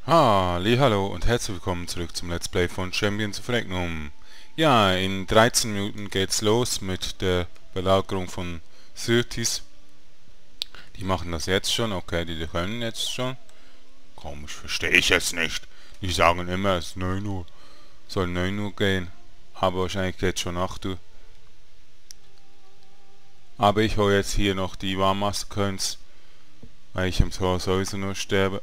Hallo und herzlich willkommen zurück zum Let's Play von Champions of Regnum. Ja, in 13 Minuten geht's los mit der Belagerung von Syrtis. Die machen das jetzt schon, okay, die können jetzt schon. Komisch, verstehe ich jetzt nicht. Die sagen immer, es ist 9 Uhr, soll 9 Uhr gehen, aber wahrscheinlich geht's schon 8 Uhr. Aber ich hole jetzt hier noch die Warmaster-Coins, weil ich im Tor sowieso nur sterbe.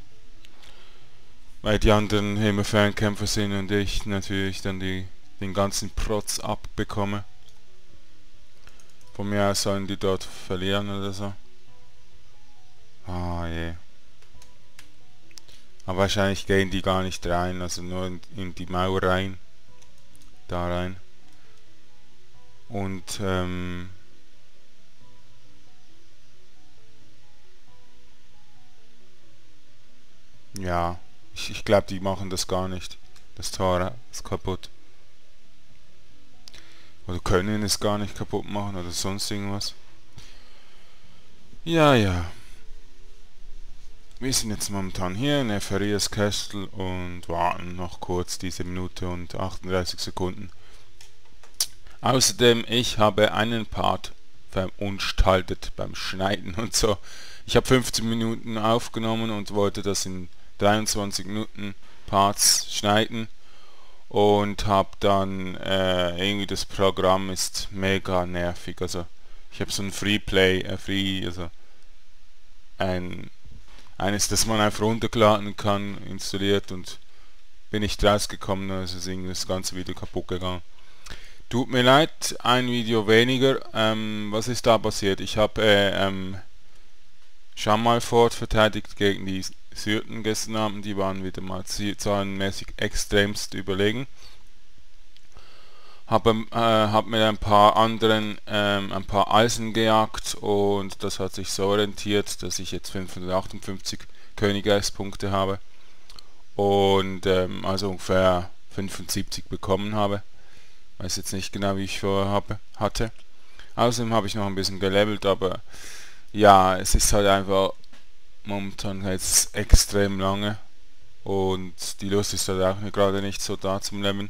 Weil die anderen immer Fernkämpfer sind und ich natürlich dann den ganzen Protz abbekomme. Von mir aus sollen die dort verlieren oder so. Ah je. Aber wahrscheinlich gehen die gar nicht rein, also nur in die Mauer rein. Da rein. Und ja, ich glaube, die machen das gar nicht. Das Tor ist kaputt. Oder können es gar nicht kaputt machen oder sonst irgendwas. Ja, ja. Wir sind jetzt momentan hier in Eferias Castle und warten noch kurz diese Minute und 38 Sekunden. Außerdem, ich habe einen Part verunstaltet beim Schneiden und so. Ich habe 15 Minuten aufgenommen und wollte das in 23 Minuten Parts schneiden und habe dann irgendwie das Programm ist mega nervig. Also ich habe so ein also eines, das man einfach runterladen kann, installiert und bin nicht rausgekommen, also ist irgendwie das ganze Video kaputt gegangen. Tut mir leid, ein Video weniger. Was ist da passiert? Ich habe Schamalford verteidigt gegen die Syrten gestern Abend. Die waren wieder mal zahlenmäßig extremst überlegen. Hab mit ein paar anderen ein paar Eisen gejagt und das hat sich so orientiert, dass ich jetzt 558 Königreichspunkte habe und also ungefähr 75 bekommen habe. Weiß jetzt nicht genau, wie ich vorher hatte. Außerdem habe ich noch ein bisschen gelevelt, aber ja, es ist halt einfach momentan jetzt extrem lange und die Lust ist halt auch gerade nicht so da zum Leveln.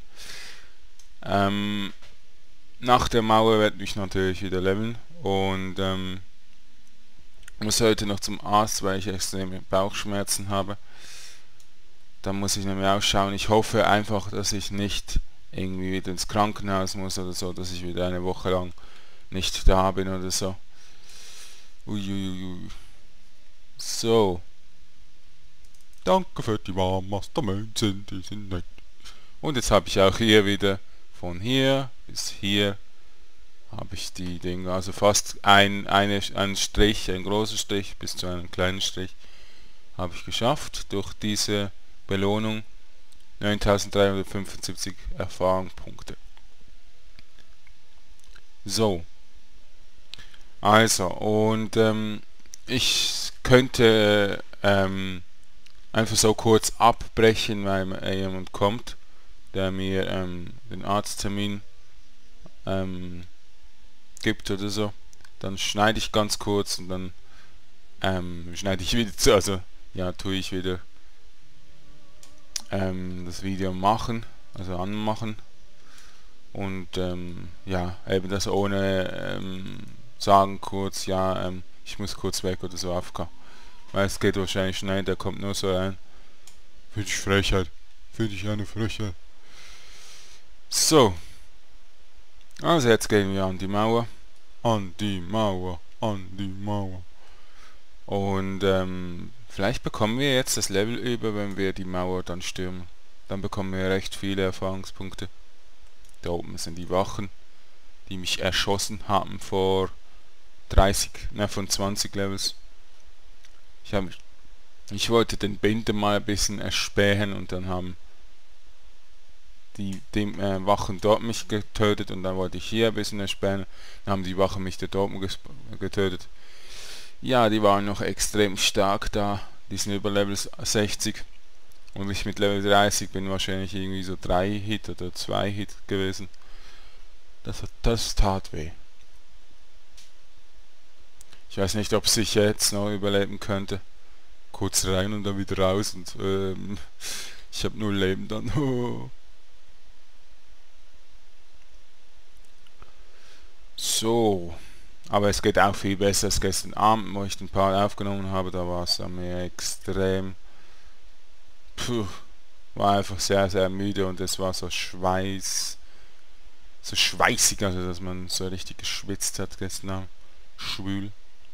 Nach der Mauer werde ich natürlich wieder leveln und muss heute noch zum Arzt, weil ich extreme Bauchschmerzen habe. Da muss ich nämlich ausschauen. Ich hoffe einfach, dass ich nicht irgendwie wieder ins Krankenhaus muss oder so, dass ich wieder eine Woche lang nicht da bin oder so. Uiuiui. So. Danke für die Warmaster-Münzen, die sind nett. Und jetzt habe ich auch hier wieder von hier bis hier habe ich die Dinge, also fast ein Strich, ein großer Strich bis zu einem kleinen Strich habe ich geschafft durch diese Belohnung. 9375 Erfahrungspunkte. So, also und ich könnte einfach so kurz abbrechen, weil jemand kommt, der mir den Arzttermin gibt oder so. Dann schneide ich ganz kurz und dann schneide ich wieder zu, also ja, tue ich wieder das Video machen, also anmachen und ja, eben das ohne sagen kurz, ja, ich muss kurz weg oder so AFK, weil es geht wahrscheinlich schnell, der kommt nur so rein. Finde ich Frechheit, finde ich eine Frechheit. So, also jetzt gehen wir an die Mauer, an die Mauer, an die Mauer. Und vielleicht bekommen wir jetzt das Level über, wenn wir die Mauer dann stürmen. Dann bekommen wir recht viele Erfahrungspunkte. Da oben sind die Wachen, die mich erschossen haben vor 20 Levels. Ich wollte den Binder mal ein bisschen erspähen und dann haben die Wachen dort mich getötet und dann wollte ich hier ein bisschen erspähen. Dann haben die Wachen mich da dort getötet. Ja, die waren noch extrem stark da. Die sind über Level 60. Und ich mit Level 30 bin wahrscheinlich irgendwie so 3 Hit oder 2 Hit gewesen. Das tat weh. Ich weiß nicht, ob ich jetzt noch überleben könnte. kurz rein und dann wieder raus und ich habe 0 Leben dann. So, aber es geht auch viel besser als gestern Abend, wo ich den Part aufgenommen habe. Da war es an mir extrem. Puh, war einfach sehr, sehr müde und es war so so schweißig, also dass man so richtig geschwitzt hat gestern Abend. Schwül.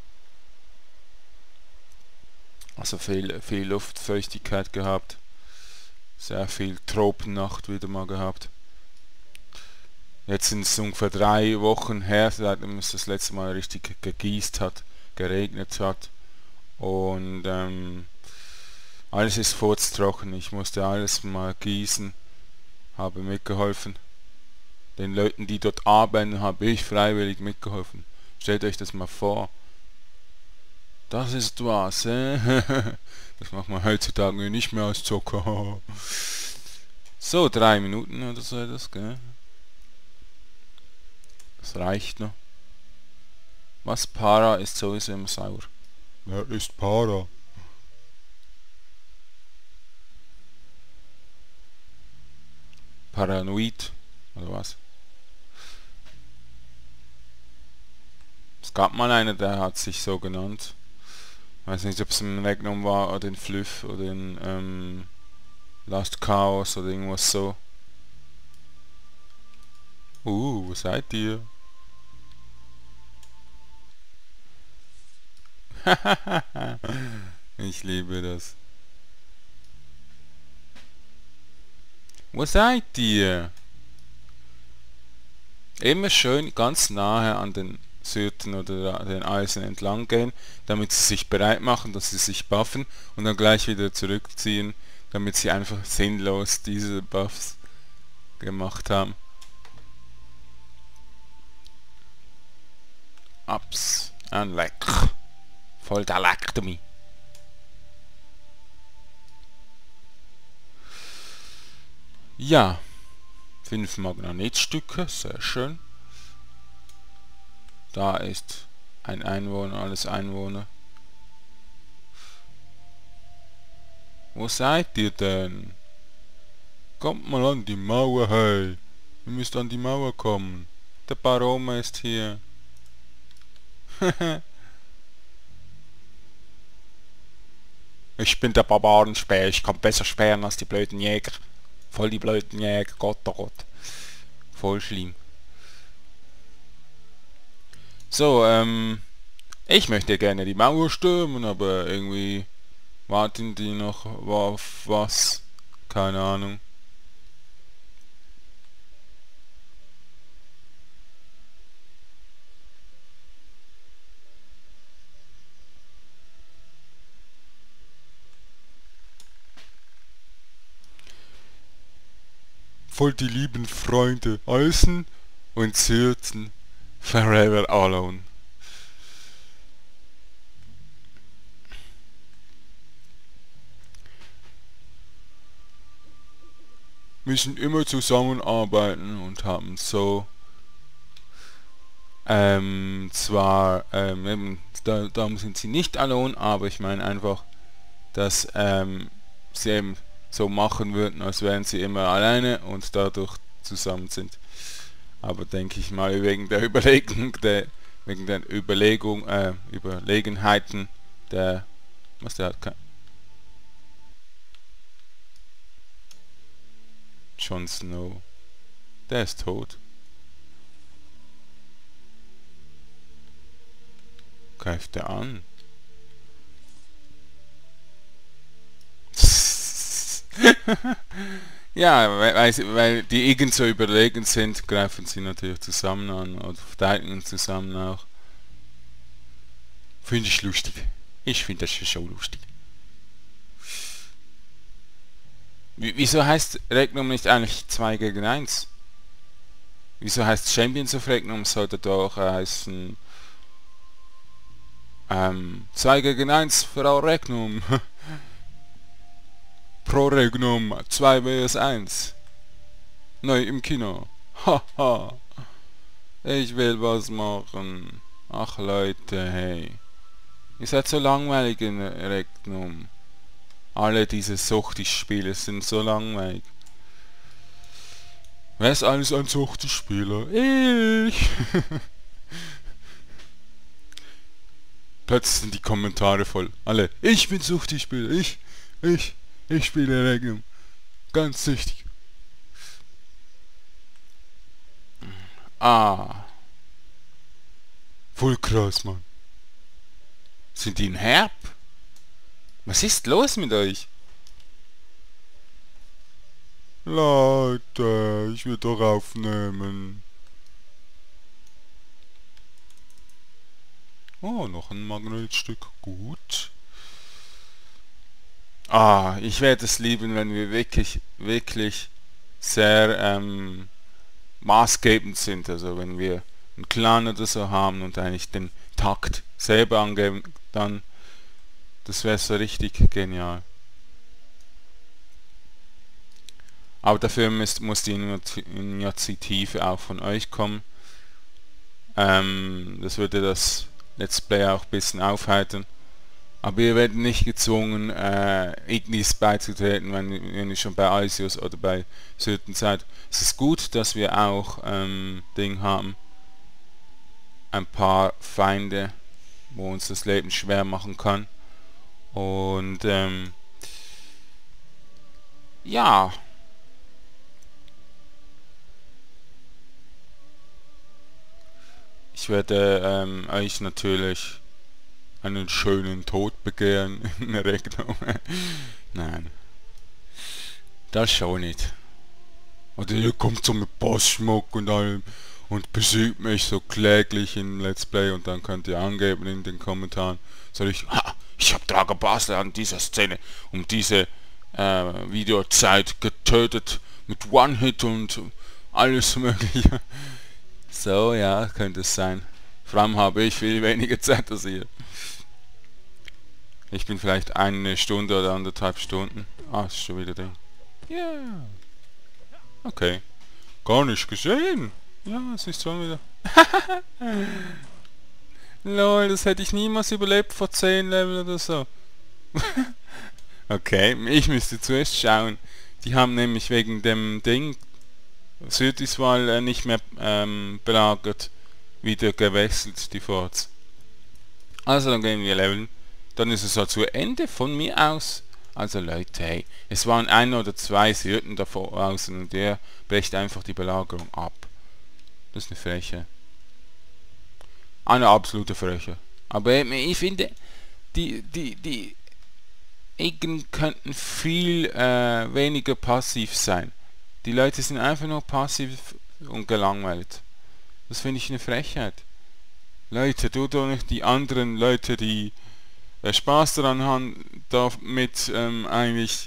Also viel Luftfeuchtigkeit gehabt. Sehr viel Tropennacht wieder mal gehabt. Jetzt sind es ungefähr 3 Wochen her, seitdem es das letzte Mal richtig gegießt hat, geregnet hat. Und alles ist furztrocken. Ich musste alles mal gießen, habe mitgeholfen. Den Leuten, die dort arbeiten, habe ich freiwillig mitgeholfen. Stellt euch das mal vor. Das ist was, Das macht man heutzutage nicht mehr als Zucker. So, 3 Minuten oder so das, gell? Das reicht noch. Was Para ist sowieso immer sauer. Wer ist Para? Paranoid, oder was? Es gab mal einen, der hat sich so genannt. Ich weiß nicht, ob es ein Regnum war oder in Flüff oder in Last Chaos oder irgendwas so. Wo seid ihr? Ich liebe das. Wo seid ihr? Immer schön ganz nahe an den Syrten oder den Eisen entlang gehen, damit sie sich bereit machen, dass sie sich buffen und dann gleich wieder zurückziehen, damit sie einfach sinnlos diese Buffs gemacht haben. Ups, ein Leck. Voll der Leck, Ja, 5 Magnetstücke, sehr schön. Da ist ein Einwohner, alles Einwohner. Wo seid ihr denn? Kommt mal an die Mauer, hey. Ihr müsst an die Mauer kommen. Der Baroma ist hier. Ich bin der Barbarenspäher, ich kann besser spähen als die blöden Jäger. Voll die blöden Jäger, Gott, oh Gott. Voll schlimm. So, ich möchte gerne die Mauer stürmen, aber irgendwie warten die noch auf was? Keine Ahnung. Voll die lieben Freunde, Eisen und Syrten, forever alone. Müssen immer zusammenarbeiten und haben so zwar eben, darum sind sie nicht alone, aber ich meine einfach, dass sie eben so machen würden, als wären sie immer alleine und dadurch zusammen sind. Aber denke ich mal wegen der wegen der Überlegenheiten der was der hat Jon Snow. Der ist tot. Greift er an? Ja, weil die irgend so überlegen sind, greifen sie natürlich zusammen an oder verteidigen zusammen auch. Finde ich lustig. Ich finde das schon lustig. Wieso heißt Regnum nicht eigentlich 2 gegen 1? Wieso heißt Champions of Regnum sollte doch heißen 2 gegen 1 Frau Regnum. Pro Regnum 2 vs 1. Neu im Kino. Haha. Ich will was machen. Ach Leute, hey. Ihr seid so langweilig in Regnum. Alle diese Suchti-Spiele sind so langweilig. Wer ist alles ein Suchti-Spieler? Ich! Plötzlich sind die Kommentare voll. Alle, ich bin Suchti-Spieler, ich spiele Regnum. Ganz süchtig. Ah. Voll krass, Mann. Sind die ein Herb? Was ist los mit euch? Leute, ich will doch aufnehmen. Oh, noch ein Magnetstück. Gut. Ah, ich werde es lieben, wenn wir wirklich sehr maßgebend sind. Also wenn wir einen Clan oder so haben und eigentlich den Takt selber angeben, dann das wäre so richtig genial. Aber dafür muss die Initiative auch von euch kommen. Das würde das Let's Play auch ein bisschen aufheitern. Aber ihr werdet nicht gezwungen, Ignis beizutreten, wenn ihr schon bei Aisius oder bei Syrten seid. Es ist gut, dass wir auch Ding haben. Ein paar Feinde, wo uns das Leben schwer machen kann. Und ja. Ich werde euch natürlich einen schönen Tod begehren in der Rechnung. Nein. Das schon nicht. Oder ihr kommt so mit Bossschmuck und allem und besiegt mich so kläglich in Let's Play und dann könnt ihr angeben in den Kommentaren. Soll ich, ich habe Dragon Basler an dieser Szene um diese Videozeit getötet mit One-Hit und alles mögliche. So, ja, könnte es sein. Vor allem habe ich viel weniger Zeit als ihr. Ich bin vielleicht 1 Stunde oder 1,5 Stunden. Ah, ist schon wieder Ding. Ja. Yeah. Okay. Gar nicht gesehen. Ja, es ist schon wieder. Lol, das hätte ich niemals überlebt vor 10 Level oder so. Okay, ich müsste zuerst schauen. Die haben nämlich wegen dem Ding Südiswal nicht mehr belagert, wieder gewechselt, die Forts. Also dann gehen wir leveln. Dann ist es halt zu Ende von mir aus. Also Leute, hey, es waren 1 oder 2 Syrten davor außen und der bricht einfach die Belagerung ab. Das ist eine Freche. Eine absolute Freche. Aber ich finde, die Iggen könnten viel weniger passiv sein. Die Leute sind einfach nur passiv und gelangweilt. Das finde ich eine Frechheit. Leute, tu doch nicht die anderen Leute, die Spaß daran haben, damit eigentlich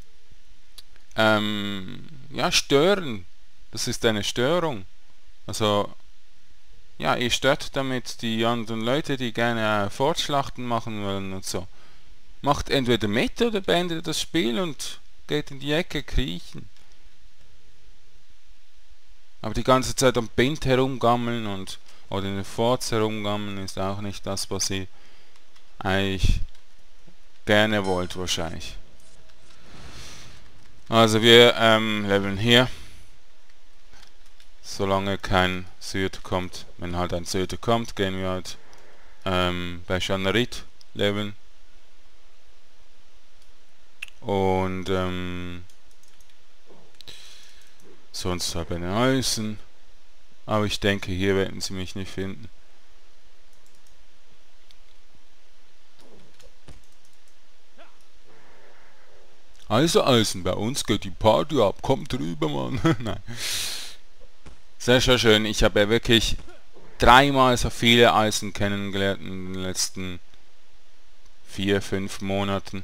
ja, stören. Das ist eine Störung. Also ja, ihr stört damit die anderen Leute, die gerne Fortschlachten machen wollen und so. Macht entweder mit oder beendet das Spiel und geht in die Ecke kriechen. Aber die ganze Zeit am Bind herumgammeln oder in den Forts herumgammeln ist auch nicht das, was ihr eigentlich gerne wollt wahrscheinlich. Also wir leveln hier. Solange kein Syrte kommt. Wenn halt ein Syrte kommt, gehen wir halt bei Shanarit leveln. Und sonst halt bei den Eisen. Aber ich denke, hier werden sie mich nicht finden. Also Eisen, bei uns geht die Party ab. Kommt rüber, Mann. Nein. Sehr, sehr schön. Ich habe ja wirklich 3-mal so viele Eisen kennengelernt in den letzten 4-5 Monaten.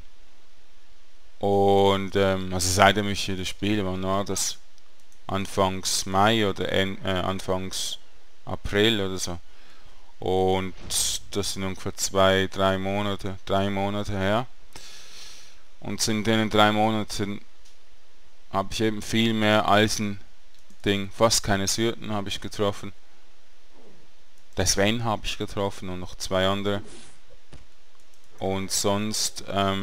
Und also seitdem ich hier das Spiel war, war das Anfangs Mai oder Anfangs April oder so. Und das sind ungefähr 3 Monate her. Und in den 3 Monaten habe ich eben viel mehr Eisen-Ding. Fast keine Syrten habe ich getroffen. Der Sven habe ich getroffen und noch 2 andere. und sonst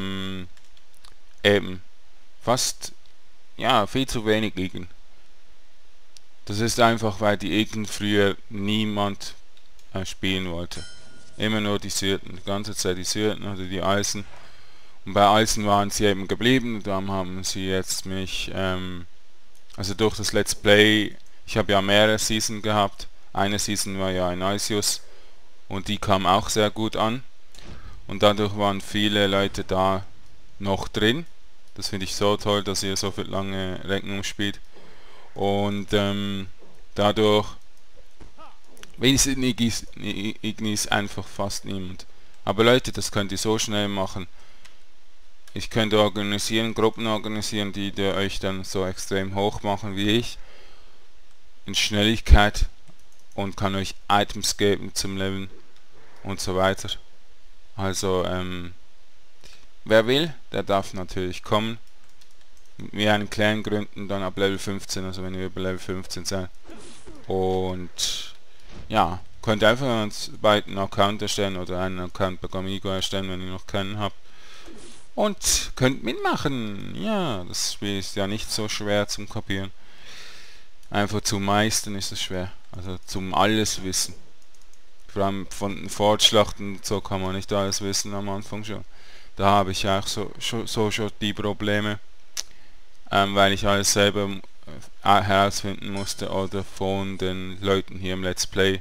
eben fast, ja, viel zu wenig Igen. Das ist einfach, weil die Igen früher niemand spielen wollte. Immer nur die Syrten, die ganze Zeit die Syrten oder die Eisen. Und bei Eisen waren sie eben geblieben, darum haben sie jetzt mich, also durch das Let's Play, ich habe ja mehrere Season gehabt. Eine Season war ja in Arceus und die kam auch sehr gut an. Und dadurch waren viele Leute da noch drin. Das finde ich so toll, dass ihr so viel lange Rechnung spielt. Und dadurch ist in Ignis einfach fast niemand. Aber Leute, das könnt ihr so schnell machen. Ich könnte organisieren, Gruppen organisieren, die euch dann so extrem hoch machen wie ich. In Schnelligkeit und kann euch Items geben zum Leveln und so weiter. Also, wer will, der darf natürlich kommen. Mit mir einen Clan gründen, dann ab Level 15, also wenn ihr über Level 15 seid. Und ja, könnt einfach einen zweiten Account erstellen oder einen Account bei Gamigo erstellen, wenn ihr noch keinen habt. Und könnt mitmachen. Ja, das Spiel ist ja nicht so schwer zum Kapieren. Einfach zu meistern ist es schwer. Also zum alles wissen. Vor allem von den Fortschlachten so kann man nicht alles wissen am Anfang schon. Da habe ich auch schon die Probleme, weil ich alles selber herausfinden musste oder von den Leuten hier im Let's Play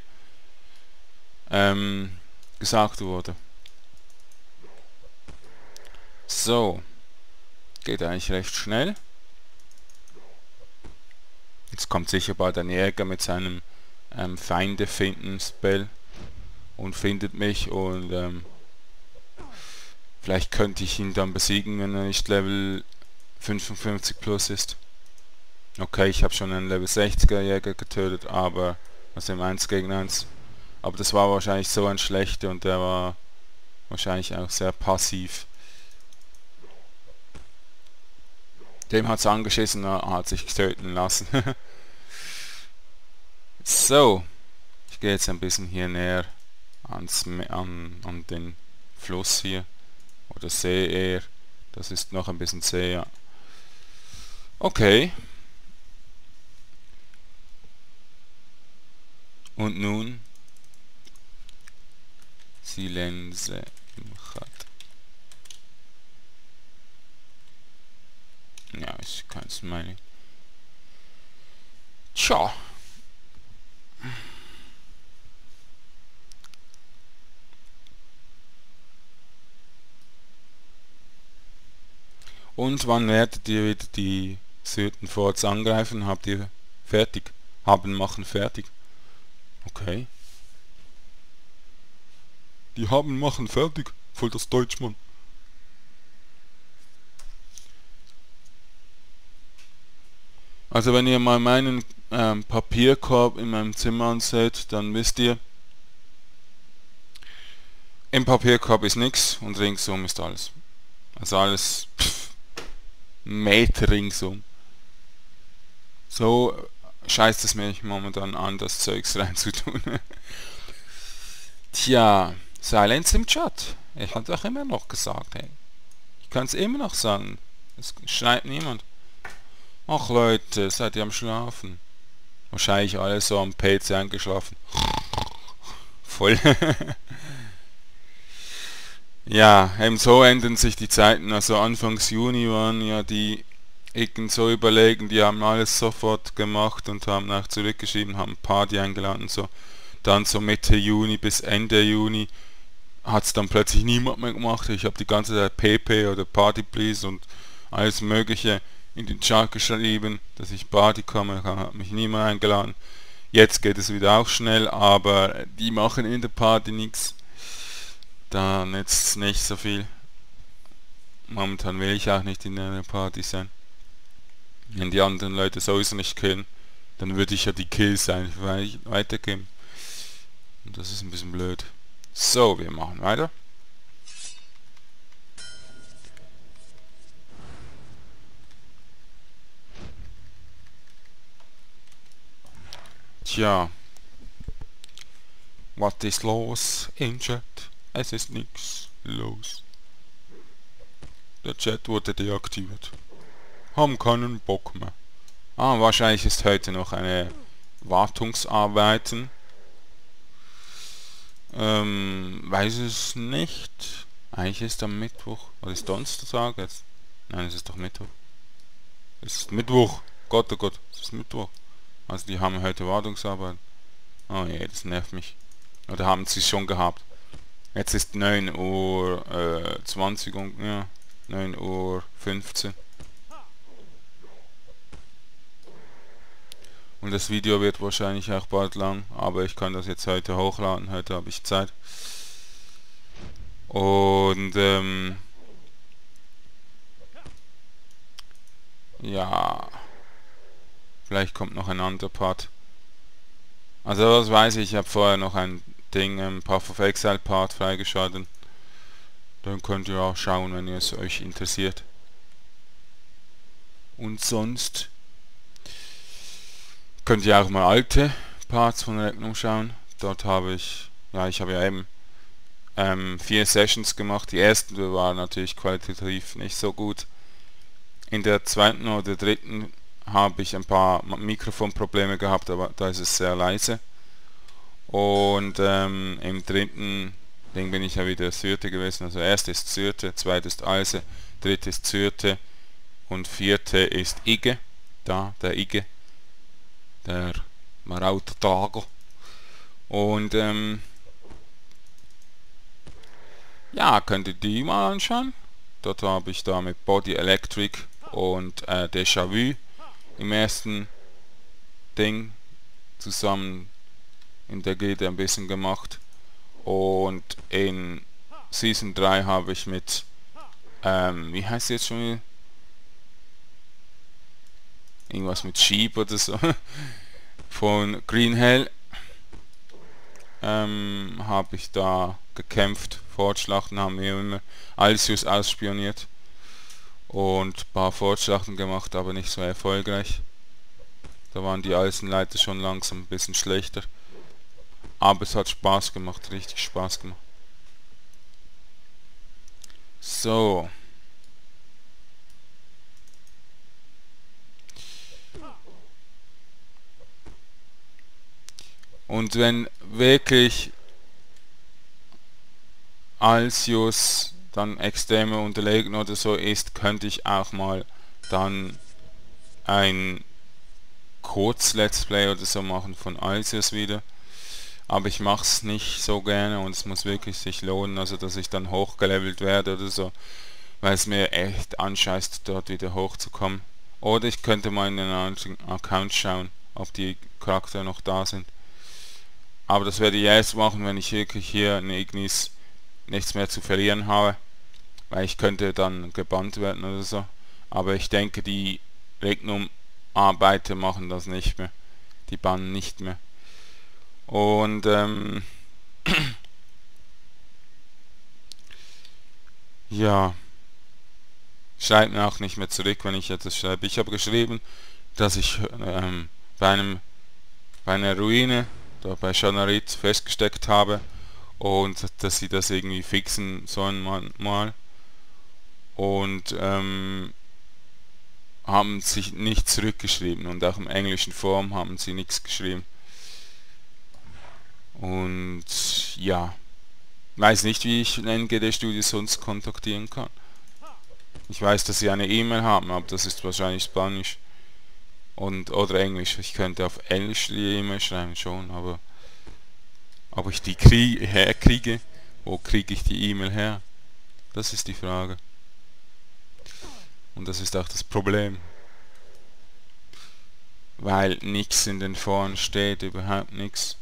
gesagt wurde. So, geht eigentlich recht schnell. Jetzt kommt sicher bald ein Jäger mit seinem Feinde finden Spell und findet mich und vielleicht könnte ich ihn dann besiegen, wenn er nicht Level 55 plus ist. Okay, ich habe schon einen Level 60er Jäger getötet, aber also im 1 gegen 1. Aber das war wahrscheinlich so ein schlechter und der war wahrscheinlich auch sehr passiv. Dem hat es angeschissen, er hat sich töten lassen. So, ich gehe jetzt ein bisschen hier näher an den Fluss hier. Oder See eher. Das ist noch ein bisschen See, ja. Okay. Und nun Silenze im Chat. Ja, ich kann es meinen. Tja. Und wann werdet ihr wieder die Syrten Forts angreifen? Habt ihr fertig? Machen fertig. Okay. Die machen fertig. Voll das Deutschmann. Also wenn ihr mal meinen Papierkorb in meinem Zimmer anseht, dann wisst ihr, im Papierkorb ist nichts und ringsum ist alles. Also alles Meter ringsum. So scheißt es mich momentan an, das Zeugs reinzutun. Tja, Silence im Chat. Ich habe doch immer noch gesagt, hey. Ich kann es immer noch sagen. Es schreit niemand. Ach Leute, seid ihr am Schlafen? Wahrscheinlich alle so am PC eingeschlafen. Voll. Ja, eben so ändern sich die Zeiten. Also Anfangs Juni waren ja die Icken so überlegen, die haben alles sofort gemacht und haben auch zurückgeschrieben, haben Party eingeladen und so. Dann so Mitte Juni bis Ende Juni hat es dann plötzlich niemand mehr gemacht. Ich habe die ganze Zeit PP oder Party Please und alles mögliche in den Chat geschrieben, dass ich Party komme, hat mich niemand eingeladen. Jetzt geht es wieder auch schnell, aber die machen in der Party nichts. Da nützt es nicht so viel. Momentan will ich auch nicht in einer Party sein. Wenn die anderen Leute sowieso nicht killen, dann würde ich ja die Kills einfach weitergeben. Und das ist ein bisschen blöd. So, wir machen weiter. Tja. Was ist los im Chat? Es ist nix. los? Der Chat wurde deaktiviert. Haben keinen Bock mehr. Wahrscheinlich ist heute noch eine Wartungsarbeiten. Weiß es nicht. Eigentlich ist am Mittwoch. Oder ist Donnerstag jetzt? Nein, es ist doch Mittwoch. Es ist Mittwoch. Gott, oh Gott, es ist Mittwoch. Also die haben heute Wartungsarbeit. Oh je, das nervt mich. Oder haben sie schon gehabt? Jetzt ist 9 Uhr 20 und ja, 9 Uhr 15. Und das Video wird wahrscheinlich auch bald lang, aber ich kann das jetzt heute hochladen, heute habe ich Zeit. Und ja, vielleicht kommt noch ein anderer Part. Also das weiß ich habe vorher noch ein Ding, Path of Exile Part freigeschaltet. Dann könnt ihr auch schauen, wenn es euch interessiert. Und sonst könnt ihr auch mal alte Parts von Regnum schauen. Dort habe ich, ja, ich habe ja eben 4 Sessions gemacht. Die ersten waren natürlich qualitativ nicht so gut. In der zweiten oder dritten habe ich ein paar Mikrofonprobleme gehabt, aber da ist es sehr leise. Und im dritten Ding bin ich ja wieder Syrte gewesen. Also erst ist Syrte, zweit ist Alse, dritt ist Syrte und vierte ist Ige. Da, der Ige. Der Marauta Tago. Und ja, könnt ihr die mal anschauen. Dort habe ich da mit Body Electric und Déjà-vu im ersten Ding zusammen in der Gilde ein bisschen gemacht. Und in Season 3 habe ich mit wie heißt sie jetzt schon wieder? Irgendwas mit Sheep oder so von Green Hell habe ich da gekämpft. Fortschlachten haben wir immer Alcius ausspioniert und ein paar Fortschlachten gemacht, aber nicht so erfolgreich. Da waren die Eisenleiter schon langsam ein bisschen schlechter. Aber es hat Spaß gemacht, richtig Spaß gemacht. So. Und wenn wirklich Alcius dann extreme unterlegen oder so ist, könnte ich auch mal dann ein Kurz-Let's Play oder so machen von Alcius wieder. Aber ich mache es nicht so gerne und es muss wirklich sich lohnen, also dass ich dann hochgelevelt werde oder so, weil es mir echt anscheißt, dort wieder hochzukommen. Oder ich könnte mal in den anderen Account schauen, ob die Charaktere noch da sind. Aber das werde ich erst machen, wenn ich wirklich hier in Ignis nichts mehr zu verlieren habe, weil ich könnte dann gebannt werden oder so. Aber ich denke, die Regnum-Arbeiter machen das nicht mehr. Die bannen nicht mehr. Und ja, schreibt mir auch nicht mehr zurück, wenn ich etwas schreibe. Ich habe geschrieben, dass ich bei einer Ruine da bei Shanarit festgesteckt habe und dass sie das irgendwie fixen sollen mal. Und haben sich nicht zurückgeschrieben und auch im englischen Forum haben sie nichts geschrieben. Und ja, weiß nicht, wie ich NGD Studios sonst kontaktieren kann. Ich weiß, dass sie eine E-Mail haben, aber das ist wahrscheinlich Spanisch oder Englisch. Ich könnte auf Englisch die E-Mail schreiben schon, aber ob ich die herkriege, wo kriege ich die E-Mail her? Das ist die Frage. Und das ist auch das Problem. Weil nichts in den Foren steht, überhaupt nichts.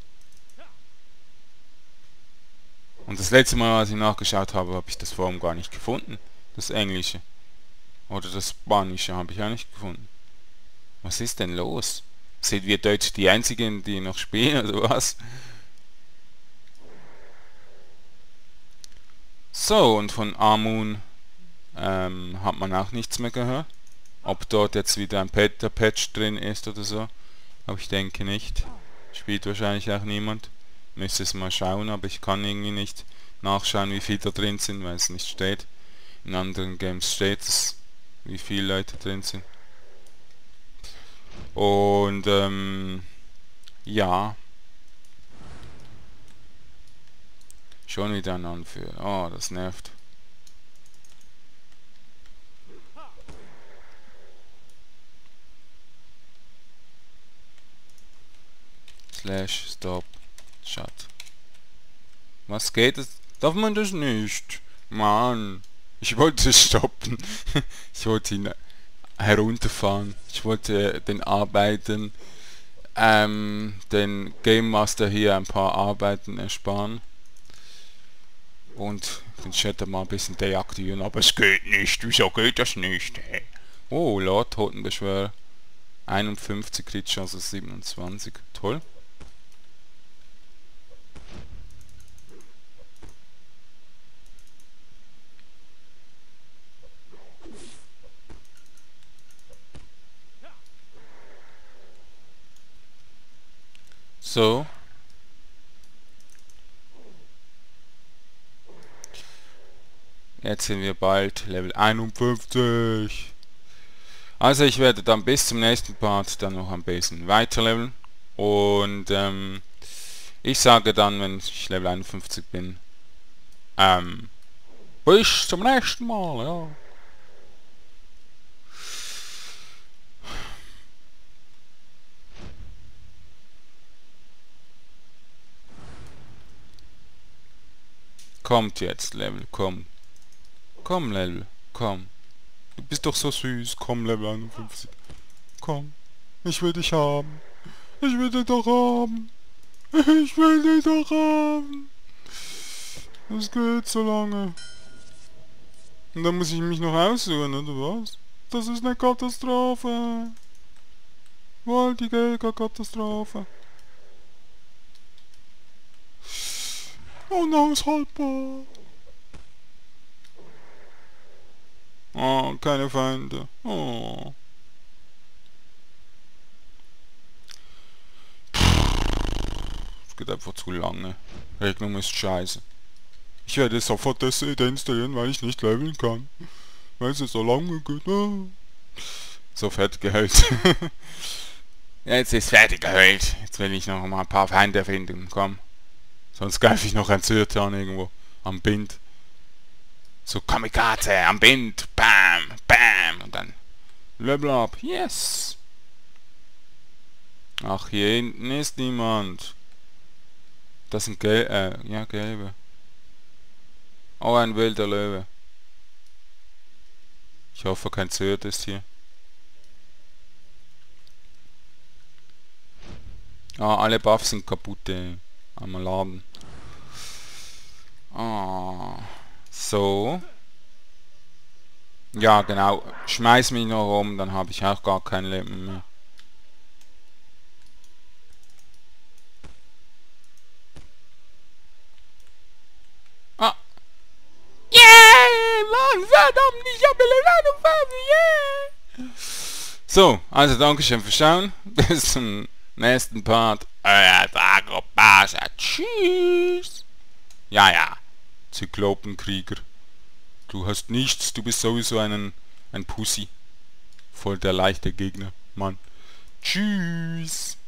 Und das letzte Mal, als ich nachgeschaut habe, habe ich das Forum gar nicht gefunden. Das Englische. Oder das Spanische habe ich auch nicht gefunden. Was ist denn los? Sind wir Deutsche die Einzigen, die noch spielen, oder was? So, und von Amun hat man auch nichts mehr gehört. Ob dort jetzt wieder ein Patch drin ist oder so. Aber ich denke nicht. Spielt wahrscheinlich auch niemand. Müsste es mal schauen, aber ich kann irgendwie nicht nachschauen, wie viele da drin sind, weil es nicht steht. In anderen Games steht es, wie viele Leute drin sind. Und ja, schon wieder ein Anführer. Oh, das nervt. Slash Stop Shut. Was geht es? Darf man das nicht? Mann, ich wollte stoppen. Ich wollte ihn herunterfahren. Ich wollte den Arbeiten, den Game Master hier ein paar Arbeiten ersparen. Und den Chat mal ein bisschen deaktivieren. Aber es geht nicht. Wieso geht das nicht? Hey. Oh, Lord Totenbeschwörer. 51 Crit-Chance, 27. Toll. So. Jetzt sind wir bald Level 51. Also ich werde dann bis zum nächsten Part dann noch ein bisschen weiter leveln. Und ich sage dann, wenn ich Level 51 bin, bis zum nächsten Mal, ja. Kommt jetzt, Level, komm. Komm, Level, komm. Du bist doch so süß, komm, Level 51. Komm, ich will dich haben. Ich will dich doch haben. Ich will dich doch haben. Das geht so lange. Und dann muss ich mich noch aussuchen, oder was? Das ist eine Katastrophe. Voll die Katastrophe. Unaushaltbar. Oh, keine Feinde. Oh. Es geht einfach zu lange. Regnung ist scheiße. Ich werde sofort das deinstallieren, weil ich nicht leveln kann. Weil es so lange geht. Oh. So, fertig geheult. Jetzt ist fertig geheult. Jetzt will ich noch mal ein paar Feinde finden. Komm. Sonst greife ich noch ein Zürte an irgendwo. Am Bind. So Kamikaze am Bind. Bam, bam. Und dann Level up. Yes. Ach, hier hinten ist niemand. Das sind ja, gelbe. Oh, ein wilder Löwe. Ich hoffe, kein Zöd ist hier. Ah, alle Buffs sind kaputt, am Laden. Ah, so. Ja, genau. Schmeiß mich noch um, dann habe ich auch gar kein Leben mehr. Ah. Yeah! Mann, verdammt, ich habe Level 51, yeah! So, also Dankeschön fürs Schauen. Bis zum nächsten Part. Euer Drago Basha. Tschüss! Ja, ja. Zyklopenkrieger. Du hast nichts, du bist sowieso ein Pussy. Voll der leichte Gegner, Mann. Tschüss!